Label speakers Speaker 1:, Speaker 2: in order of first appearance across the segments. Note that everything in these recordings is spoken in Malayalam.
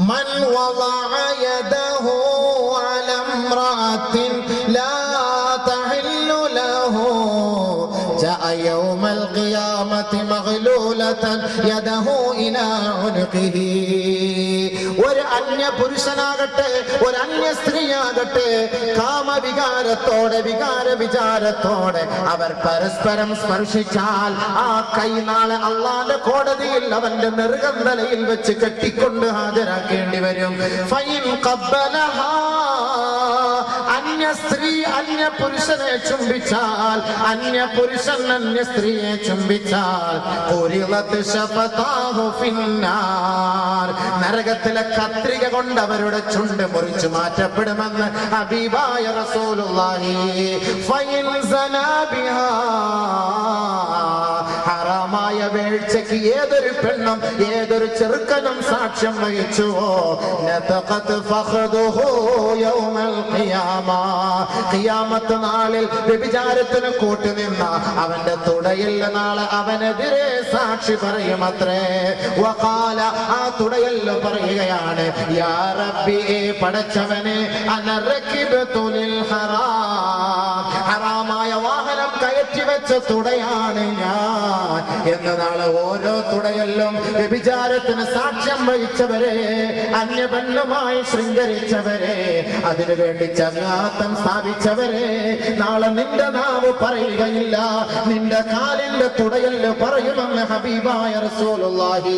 Speaker 1: من وضع يده على امرأة لا تحل له جاء يوم القيامة مغلولة يده إلى عنقه. ഒരു അന്യ പുരുഷനാകട്ടെ ഒരു അന്യ സ്ത്രീയാകട്ടെ കാമവികാരത്തോടെ വിചാരത്തോടെ അവർ പരസ്പരം സ്പർശിച്ചാൽ ആ കൈ നാളെ അള്ളാന്റെ കോടതിയിൽ അവന്റെ നെറുകന്തലയിൽ വെച്ച് കെട്ടിക്കൊണ്ട് ഹാജരാക്കേണ്ടി വരും. ഫൈൻ ഖബ്ബലഹാ, അന്യ സ്ത്രീ അന്യ പുരുഷനെ ചുംബിച്ചാൽ, അന്യ പുരുഷൻ അന്യ സ്ത്രീയെ ചുംബിച്ചാൽ നരകത്തിലെ കത്രിക കൊണ്ട് അവരുടെ ചുണ്ട് മുറിച്ചു മാറ്റപ്പെടുമെന്ന് ഹബീബായ റസൂലുള്ളാഹി. ഫൈൻ സനാ ബിഹാ, ഹറാമായ വീഴ്ചയ്ക്ക് ഏതൊരു പെണ്ണും ഏതൊരു ചെറുക്കനും സാക്ഷ്യം വഹിച്ചുവോ നതഖത് ഫഖദുഹു യൗമൽ ഖിയാമ, ഖിയാമത്ത് നാളിൽ വ്യഭിചാരത്തിന് കൂട്ടുനിന്ന അവന്റെ തുടയിൽ നാളെ അവനെതിരെ സാക്ഷി പറയുമത്രേ. വഖാല, ആ തുടയിൽ പറയുകയാണ്, യാ റബ്ബി, പടച്ചവനെ, അന റകിബതു ലിൽ ഹറാം, ഹറാമായ വാഹനം കയറ്റി വെച്ച തുടയാണ് ഞാൻ എന്ന് നാളെ ഓരോ തുടയല്ലും വ്യഭിചാരത്തിന് സാക്ഷ്യം വഹിച്ചവരെ, അന്യ പെണ്ണുമായി ശൃംഗരിച്ചവരെ, അതിനുവേണ്ടി ചങ്ങാത്തം സ്ഥാപിച്ചവരെ, നാളെ നിന്റെ നാവ് പറയുകയില്ല, നിന്റെ കാലിന്റെ തുടയല്ല് പറയുമെന്ന് ഹബീബായ റസൂലുള്ളാഹി.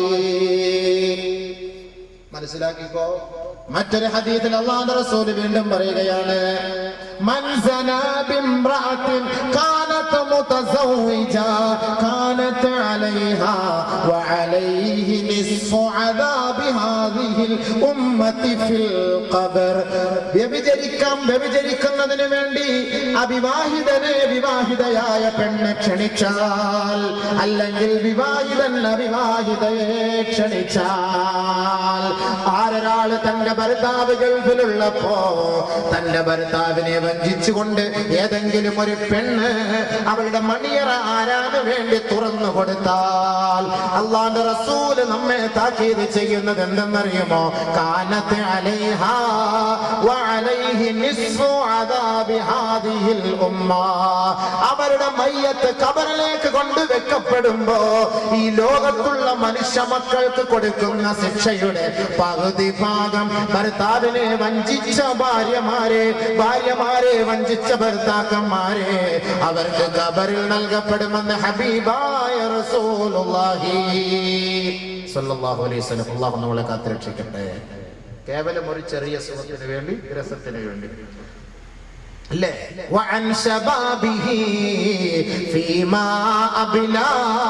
Speaker 1: മനസ്സിലാക്കിക്കോ. മറ്റൊരു ഹദീസിൽ അല്ലാഹുവിന്റെ റസൂൽ വീണ്ടും പറയുകയാണ്, മൻ സനാ ബിംറഅത്തിൻ കാനത് മുതസവ്വിജ കാനത് അലൈഹാ വഅലൈഹി നിസ്ഫു അദാബി ഹാദിഹിൽ ഉമ്മത്തി ഫിൽ ഖബർ. വ്യഭിചരിക്കുന്നതിന് വേണ്ടി അവിവാഹിതനെ വിവാഹിതയായ പെണ്ണ് ക്ഷണിച്ചാൽ, അല്ലെങ്കിൽ വിവാഹിതൻ അവിവാഹിതയെ ക്ഷണിച്ചാൽ, ആരൊരാള് തന്റെ ഭർത്താവ് ഗൾഫിലുള്ളപ്പോ തന്റെ ഭർത്താവിനെ വഞ്ചിച്ചുകൊണ്ട് ഏതെങ്കിലും ഒരു പെണ്ണ് അവളുടെ മണിയറ ആരാന് വേണ്ടി തുറന്നു കൊടുത്താൽ, അല്ലാഹുവിന്റെ റസൂല് നമ്മെ താക്കീത് ചെയ്യുന്നത് എന്തെന്നറിയുമോ? കാനത്ത് അലൈഹാ വഅലൈഹി നിസ്ഫു അദാബി ഹാദിഹിൽ ഉമ്മ. അവരുടെ മയ്യത്ത് ഖബറിലേക്ക് കൊണ്ടുവെക്കപ്പെടുമ്പോ ഈ ലോകത്തുള്ള മനുഷ്യ മക്കൾക്ക് കൊടുക്കുന്ന ശിക്ഷയുടെ പകുതി ഭാഗം ഭർത്താവിനെ വഞ്ചിച്ച ഭാര്യമാരെ വഞ്ചിച്ച ഭർത്താക്കന്മാരെ അവർക്ക് ഖബറിൽ നൽകപ്പെടുമെന്ന് ഹബീബായ റസൂലുള്ളാഹി സ്വല്ലല്ലാഹു അലൈഹി വസല്ലം. അല്ലാഹു നമ്മളെ കാത്തുരക്ഷിക്കട്ടെ. കേവലം ഒരു ചെറിയ സുഖത്തിന് വേണ്ടി, രസത്തിന് വേണ്ടി അല്ലേ? വഅൻ ശബാബിഹി ഫീമാ അബ്ലാ,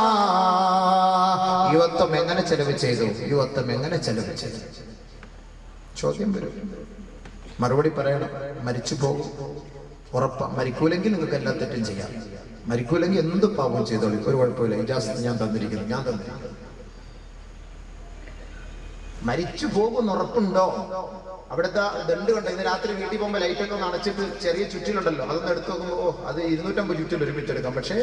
Speaker 1: യുവത്വം എങ്ങനെ ചെലവ് ചെയ്തു, യുവത്വം എങ്ങനെ ചെലവ് ചെയ്തു? ചോദ്യം വരും, മറുപടി പറയണം. മരിച്ചു പോകും, ഉറപ്പാ. മരിക്കൂലെങ്കിൽ നിങ്ങൾക്ക് എല്ലാ തെറ്റും ചെയ്യാം. മരിക്കൂലെങ്കിൽ എന്ത് പാപം ചെയ്തോളൂ, ഒരു കുഴപ്പമില്ല. ഇജാസത്ത് ഞാൻ തന്നിരിക്കുന്നു. മരിച്ചു പോകുന്ന ഉറപ്പുണ്ടോ? അവിടുത്തെ ദണ്ട് കണ്ടോ? ഇന്ന് രാത്രി വീട്ടിൽ പോകുമ്പോൾ ലൈറ്റൊക്കെ ഒന്ന് അടച്ചിട്ട് ചെറിയ ചുറ്റിലുണ്ടല്ലോ, അതൊന്ന് എടുത്തു നോക്കുമ്പോ അത് 250 ചുറ്റിൽ ഒരുമിച്ച് എടുക്കാം. പക്ഷേ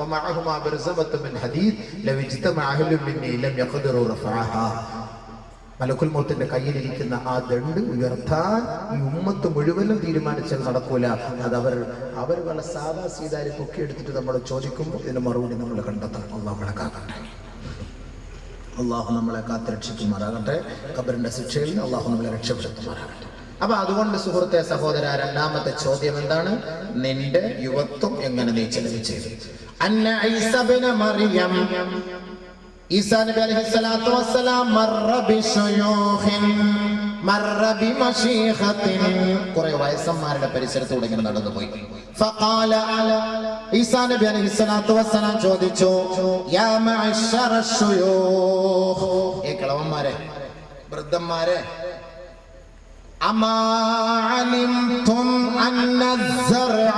Speaker 1: മലക്കുൽ മൗത്തിന്റെ കയ്യിലിരിക്കുന്ന ആ ദണ്ട് ഉയർത്താൻ ഈ ഉമ്മത്ത് മുഴുവനും തീരുമാനിച്ചാൽ നടക്കൂല. അത് അവർ വല്ല സാധാ സീതാരി പൊക്കിയെടുത്തിട്ട് നമ്മൾ ചോദിക്കുമ്പോൾ ഇതിന് മറുപടി നമ്മൾ കണ്ടെത്തണം. അള്ളാഹു നമ്മളെ കാക്കട്ടെ, അള്ളാഹു നമ്മളെ കാത്തുരക്ഷിക്കുമാറാകട്ടെ. ഖബറിന്റെ ശിക്ഷയിൽ നിന്ന് അള്ളാഹു നമ്മളെ രക്ഷപ്പെടുത്തുമാറാകട്ടെ. അപ്പൊ അതുകൊണ്ട് സുഹൃത്തെ, സഹോദര, രണ്ടാമത്തെ ചോദ്യം എന്താണ്? നിന്റെ യുവത്വം എങ്ങനെ നീ ചെലവ് ചെയ്തു? അന്ന ഈസ ഇബ്നു മറിയം, ഈസാ നബി അലൈഹിസ്സലാത്തു വസ്സലാം മർറ ബിശുയൂഖിൻ മർറ ബിമശീഖത്തിൻ, കുറെ വയസ്സന്മാരുടെ പരിസരത്തൂടെ ഇങ്ങനെ നടന്നുപോയി. ഫഖാല, ഈസാ നബി അലൈഹിസ്സലാത്തു വസ്സലാം ചോദിച്ചു, യാ മഅശറ ശുയൂഖ്, ഏ കിളവന്മാരെ, വൃദ്ധന്മാരെ, അമാ അലിംതും അന്ന الزرع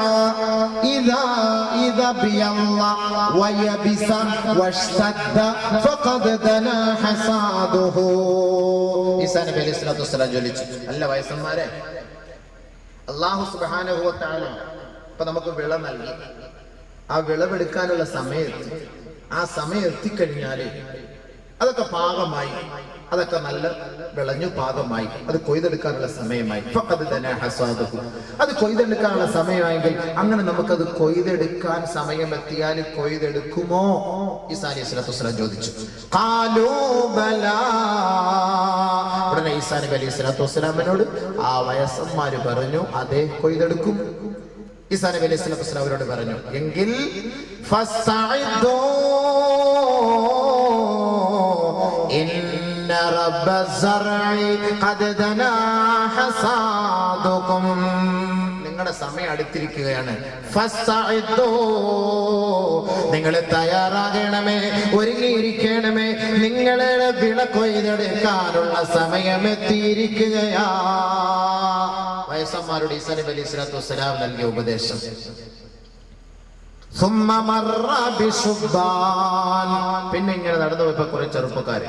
Speaker 1: إذا بيض ويبس واشتد فقد دنا حصاده. ഈസാ നബി അലൈഹിസ്സലാത്തു വസ്സലാം ചോദിച്ചു, അല്ല വയസ്സന്മാരെ, അല്ലാഹു സുബ്ഹാനഹു വ തആല ഇപ്പൊ നമുക്ക് വിള നൽകി. ആ വിളവെടുക്കാനുള്ള സമയത്ത്, ആ സമയം എത്തിക്കഴിഞ്ഞാല് അതൊക്കെ പാകമായി, അതൊക്കെ നല്ല വിളഞ്ഞു പാകമായി, അത് കൊയ്തെടുക്കാനുള്ള സമയമായി. അത് കൊയ്തെടുക്കാനുള്ള സമയമായെങ്കിൽ അങ്ങനെ നമുക്കത് കൊയ്തെടുക്കാൻ സമയമെത്തിയാൽ കൊയ്തെടുക്കുമോ? ഈസാ അലൈഹി സ്വലാത്തു വസ്സലാം ചോദിച്ചു. ഉടനെ ഈസാ നബി അലൈഹി സ്വലാത്തു വസ്സലാമിനോട് ആ വയസ്സന്മാര് പറഞ്ഞു, അതെ കൊയ്തെടുക്കും. ഈസാ നബി അലൈഹി സ്വലാത്തു വസ്സലാം അവരോട് പറഞ്ഞു, എങ്കിൽ നിങ്ങളുടെ സമയം അടുത്തിരിക്കുകയാണ്. നിങ്ങൾ തയ്യാറാകണമേ, ഒരുങ്ങിയിരിക്കണമേ, നിങ്ങളുടെ വിള കൊയ്തെടുക്കാനുള്ള സമയമെത്തിയിരിക്കുകയാ. വയസ്സന്മാരുടെ ഈസാ നബി അലൈഹി സ്വലാത്തു വസ്സലാം നൽകിയ ഉപദേശം. പിന്നെ ഇങ്ങനെ നടന്നു പോയപ്പോ കുറെ ചെറുപ്പക്കാര്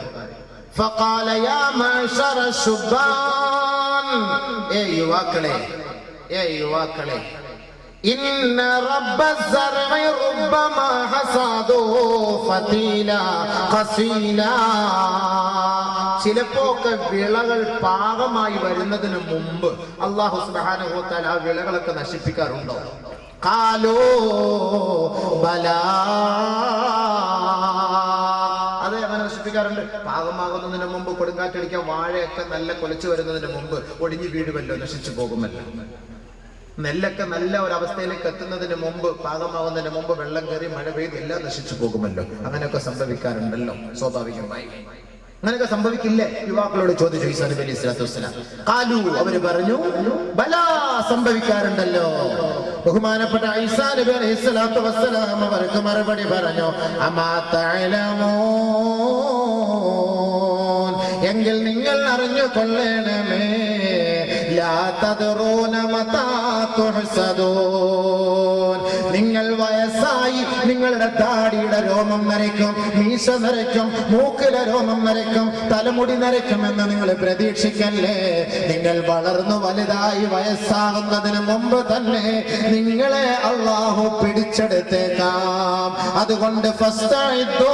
Speaker 1: യുവാക്കളെ ഇന്ന റബ്ബ സറഇ റബ്ബമാ ഹസാദു ഫതീല ഖസീല. ചിലപ്പോക്കെ വിളകൾ പാകമായി വരുന്നതിന് മുമ്പ് അല്ലാഹു സുബ്ഹാനഹു വ തആല ആ വിളകളൊക്കെ നശിപ്പിക്കാറുണ്ടോ? ഖാലൂ ബലാ. അതെ, അങ്ങനെ നശിപ്പിക്കാറുണ്ട്. പാകമാകുന്നതിന് മുമ്പ്, കൊടുങ്കാറ്റടിക്കാൻ വാഴയൊക്കെ നല്ല കൊലച്ചു വരുന്നതിന് മുമ്പ് ഒടിഞ്ഞു വീഴുമല്ലോ, നശിച്ചു പോകുമല്ലോ. നെല്ലൊക്കെ നല്ല ഒരവസ്ഥയിലേക്ക് എത്തുന്നതിന് മുമ്പ്, പാകമാകുന്നതിന് മുമ്പ് വെള്ളം കയറി മഴ പെയ്ത് എല്ലാം നശിച്ചു പോകുമല്ലോ. അങ്ങനെയൊക്കെ സംഭവിക്കാറുണ്ടല്ലോ സ്വാഭാവികമായി. അങ്ങനെയൊക്കെ സംഭവിക്കില്ലേ? യുവാക്കളോട് ചോദിച്ചു ഈസാ നബി അലൈഹി സ്വലാത്തു വസ്സലാം. ഖാലു, അവര് പറഞ്ഞു, ബലാ, സംഭവിക്കാറുണ്ടല്ലോ. ബഹുമാനപ്പെട്ട ഈസാ നബി അലൈഹി സ്വലാത്തു വസ്സലാം അവർക്ക് മറുപടി പറഞ്ഞു, അമാ തഅലമൂൻ, എങ്കിൽ നിങ്ങൾ അറിഞ്ഞു കൊള്ളണമേ, ലാ തദ്റൂന മതാ തുഹ്സദൂൻ, നിങ്ങൾ വയസ്സായി നിങ്ങളുടെ താടിയുടെ രോമം നരയ്ക്കും, മീശ നരയ്ക്കും, മൂക്കിലെ രോമം നരയ്ക്കും, തലമുടി നരയ്ക്കുമെന്ന് നിങ്ങൾ പ്രതീക്ഷിക്കല്ലേ. നിങ്ങൾ വളർന്നു വലുതായി വയസ്സാകുന്നതിന് മുമ്പ് തന്നെ നിങ്ങളെ അല്ലാഹു പിടിച്ചെടുത്തേക്കാം. അതുകൊണ്ട് ഫസ്തഇദ്ദൂ,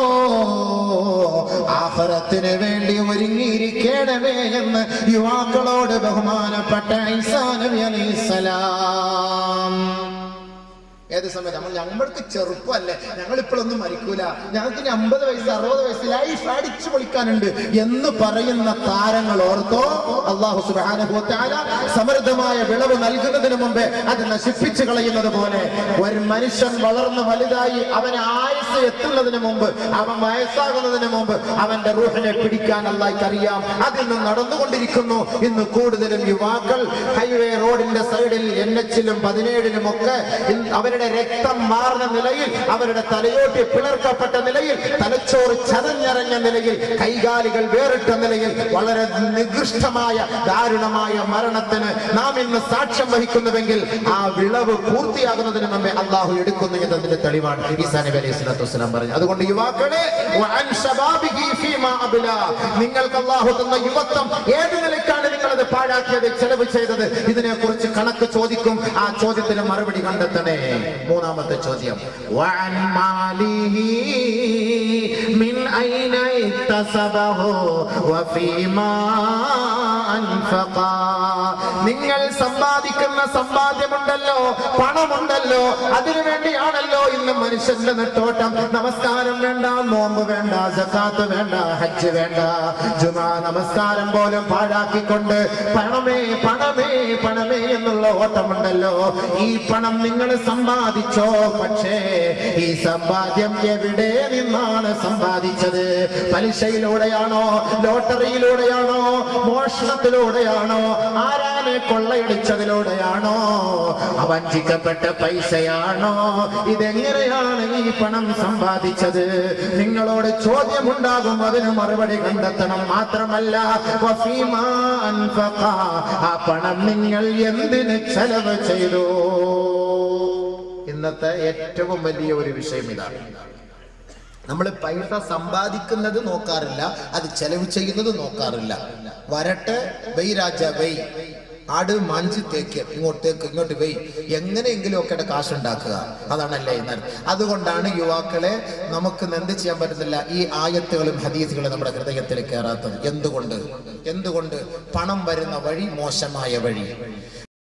Speaker 1: ആഖിറത്തിന് വേണ്ടി ഒരുങ്ങിയിരിക്കണമേ എന്ന് യുവാക്കളോട് ബഹുമാനപ്പെട്ട ഈസാ നബി അലൈഹിസ്സലാം. ഏത് സമയത്ത് നമ്മൾക്ക് ചെറുപ്പമല്ലേ, ഞങ്ങൾ ഇപ്പോഴൊന്നും മരിക്കൂല, ഞങ്ങൾക്ക് ഇനി 50 വയസ്സ് 60 വയസ്സ് ലൈഫ് അടിച്ചു പൊളിക്കാനുണ്ട് എന്ന് പറയുന്ന താരങ്ങൾ ഓർത്തോ, അല്ലാഹു സുബ്ഹാനഹു വ തആല സമൃദ്ധമായ വിളവ് നൽകുന്നതിന് മുമ്പേ അത് നശിപ്പിച്ചു കളയുന്നത് പോലെ ഒരു മനുഷ്യൻ വളർന്ന് വലുതായി അവന് ആയുസ് എത്തുന്നതിന് മുമ്പ്, അവൻ വയസ്സാകുന്നതിന് മുമ്പ് അവന്റെ റൂഹിനെ പിടിക്കാൻ അല്ലാഹുവിന് അറിയാം. അതിന്ന് നടന്നുകൊണ്ടിരിക്കുന്നു. ഇന്ന് കൂടുതലും യുവാക്കൾ ഹൈവേ റോഡിന്റെ സൈഡിൽ NH-ലും 17-ലും ഒക്കെ അവരുടെ രക്തം മാറുന്ന നിലയിൽ, അവരുടെ തലയോട്ടി പിളർക്കപ്പെട്ട നിലയിൽ, തലച്ചോറ് ചതഞ്ഞറിഞ്ഞ നിലയിൽ, കൈകാലുകൾ വേറിട്ട നിലയിൽ വളരെ നികൃഷ്ടമായ ദാരുണമായ മരണത്തിന് നാം ഇന്ന് സാക്ഷ്യം വഹിക്കുന്നുവെങ്കിൽ ആ വിളവ് പൂർത്തിയാകുന്നതിന് മുമ്പേ അല്ലാഹു എടുക്കുന്നു എന്നതിന്റെ തെളിവാണ് ഈസാ നബി അലൈഹി സ്വലാത്തു വസ്സലാം പറഞ്ഞു. അതുകൊണ്ട് യുവാക്കളെ, നിങ്ങൾക്ക് അല്ലാഹു തന്ന യുവത്വം ഏത് നിലയ്ക്കാണ് നിങ്ങളത് പാഴാക്കിയത്, ചെലവ് ചെയ്തത്, ഇതിനെ കുറിച്ച് കണക്ക് ചോദിക്കും. ആ ചോദ്യത്തിന് മറുപടി കണ്ടെത്തണേ. മൂന്നാമത്തെ ചോദ്യം, വഅൻ മാലിഹി മിൻ ഐന ഇക്തസബഹു വഫീമാ അൻഫഖ. നിങ്ങൾ സമ്പാദിക്കുന്ന സമ്പാദ്യമുണ്ടല്ലോ, പണമുണ്ടല്ലോ, അതിനു വേണ്ടിയാണല്ലോ ഇന്ന് മനുഷ്യന്റെ നെട്ടോട്ടം. നമസ്കാരം വേണ്ട, നോമ്പ് വേണ്ട, സകാത്ത് വേണ്ട, ഹജ്ജ് വേണ്ട, ജുമാ നമസ്കാരം പോലും പാഴാക്കിക്കൊണ്ട് പണമേ പണമേ പണമേ എന്നുള്ള ഓട്ടമുണ്ടല്ലോ. ഈ പണം നിങ്ങൾ സമ്പാദിച്ചോ, പക്ഷേ ഈ സമ്പാദ്യം എവിടെ നിന്നാണ് സമ്പാദിച്ചത്? പലിശയിലൂടെയാണോ, ലോട്ടറിയിലൂടെയാണോ, മോഷണത്തിലൂടെയാണോ, ആരാനെ കൊള്ളയടിച്ചതിലൂടെയാണോ, വഞ്ചിക്കപ്പെട്ട പൈസയാണോ? ഇതെങ്ങനെയാണ് ഈ പണം സമ്പാദിച്ചത്? നിങ്ങളോട് ചോദ്യമുണ്ടാകും, അതിന് മറുപടി കണ്ടെത്തണം. മാത്രമല്ല വഫീമാ അൻഫഖ, ആ പണം നിങ്ങൾ എന്തിന് ചെലവ് ചെയ്തു? ഇന്നത്തെ ഏറ്റവും വലിയ ഒരു വിഷയം ഇതാണ്. നമ്മൾ പൈസ സമ്പാദിക്കുന്നത് നോക്കാറില്ല, അത് ചെലവ് ചെയ്യുന്നത് നോക്കാറില്ല. വരട്ടെ, വൈ രാജ വൈ, ആട് മാഞ്ചി തേക്ക് ഇങ്ങോട്ട് പോയി എങ്ങനെയെങ്കിലും ഒക്കെ കാശുണ്ടാക്കുക, അതാണല്ലേ ഇന്ന്. അതുകൊണ്ടാണ് യുവാക്കളെ നമുക്ക് എന്ത് ചെയ്യാൻ പറ്റുന്നില്ല, ഈ ആയത്തുകളും ഹദീസുകളും നമ്മുടെ ഹൃദയത്തിൽ കയറാത്തത്. എന്തുകൊണ്ട്? പണം വരുന്ന വഴി മോശമായ വഴി.